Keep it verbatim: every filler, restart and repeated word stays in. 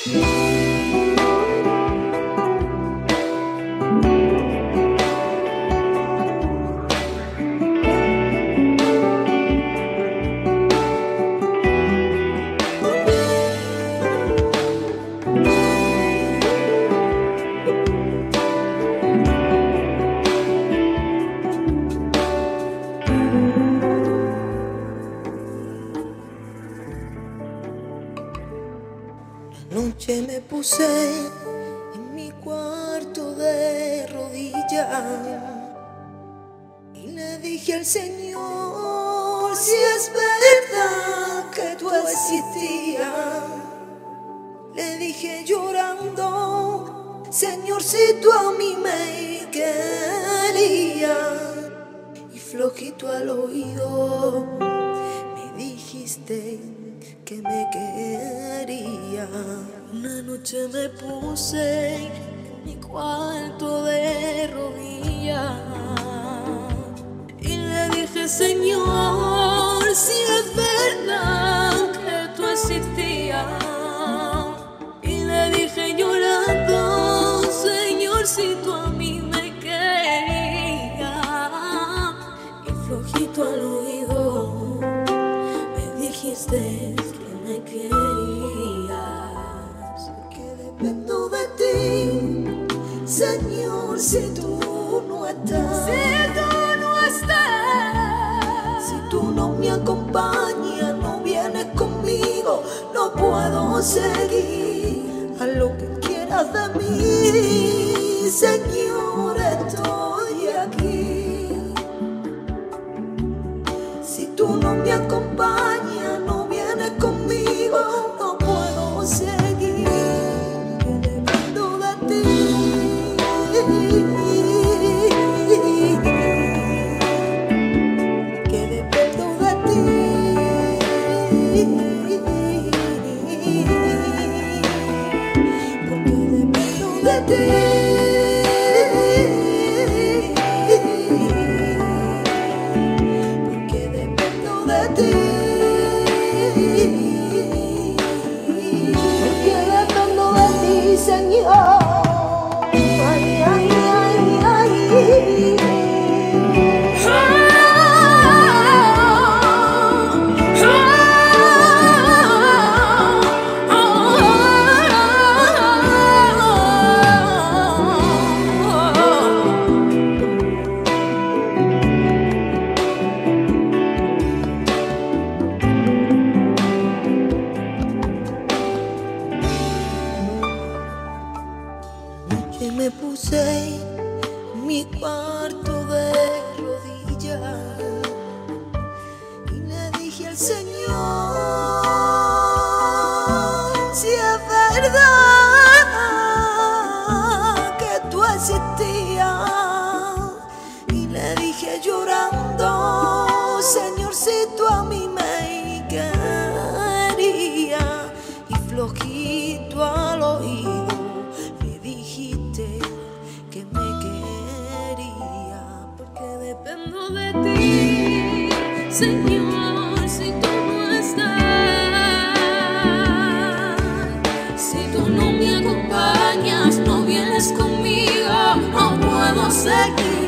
Anoche me puse en mi cuarto de rodillas y le dije al Señor, si es verdad que tú existías. Le dije llorando, Señor, si tú a mí me querías. Y flojito al oído me dijiste que me quería. Una noche me puse en mi cuarto de rodillas y le dije, Señor, si es verdad que tú existías. Y le dije llorando, Señor, si tú a mí me querías. Y flojito al oído me dijiste me querías, que dependo de ti, Señor, si tú no estás. Si tú no estás, si tú no me acompañas, no vienes conmigo, no puedo seguir. A lo que quieras de mí, Señor, estoy aquí. Si tú no me acompañas, no vienes conmigo, no puedo seguir. Que dependo de ti, que dependo de ti, porque dependo de ti. Porque dependo de ti. Señor, ay, ay, ay, ay. Que me puse en mi cuarto de rodillas y le dije al Señor, si es verdad que tú existías. Y le dije llorando, Señor, si tú a mí me querías. Y flojito al oído que me quería, porque dependo de ti, Señor, si tú no estás. Si tú no me acompañas, no vienes conmigo, no puedo seguir.